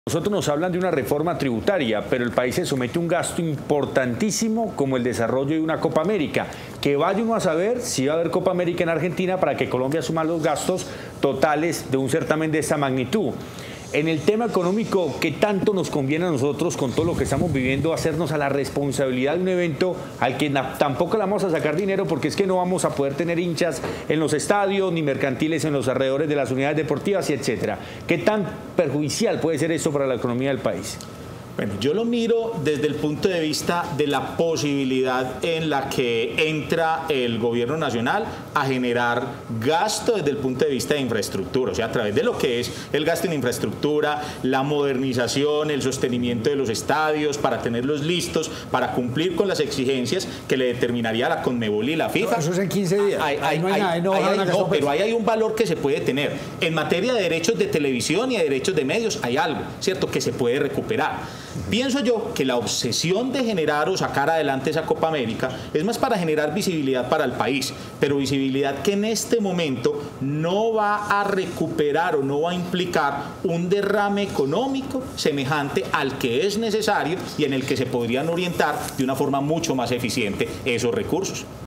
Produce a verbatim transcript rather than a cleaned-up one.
Nosotros nos hablan de una reforma tributaria, pero el país se somete a un gasto importantísimo como el desarrollo de una Copa América. Que vaya uno a saber si va a haber Copa América en Argentina para que Colombia suma los gastos totales de un certamen de esta magnitud. En el tema económico, ¿qué tanto nos conviene a nosotros, con todo lo que estamos viviendo, hacernos a la responsabilidad de un evento al que tampoco le vamos a sacar dinero, porque es que no vamos a poder tener hinchas en los estadios, ni mercantiles en los alrededores de las unidades deportivas, y etcétera? ¿Qué tan perjudicial puede ser esto para la economía del país? Bueno, yo lo miro desde el punto de vista de la posibilidad en la que entra el gobierno nacional a generar gasto desde el punto de vista de infraestructura, o sea, a través de lo que es el gasto en infraestructura, la modernización, el sostenimiento de los estadios para tenerlos listos, para cumplir con las exigencias que le determinaría la Conmebol y la FIFA. No, eso es en quince días. Hay, hay, no hay hay, nada, no, hay, hay, no, pero ahí hay un valor que se puede tener. En materia de derechos de televisión y de derechos de medios hay algo, ¿cierto?, que se puede recuperar. Pienso yo que la obsesión de generar o sacar adelante esa Copa América es más para generar visibilidad para el país, pero visibilidad que en este momento no va a recuperar o no va a implicar un derrame económico semejante al que es necesario y en el que se podrían orientar de una forma mucho más eficiente esos recursos.